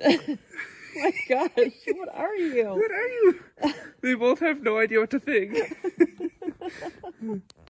My gosh, what are you? What are you? They both have no idea what to think.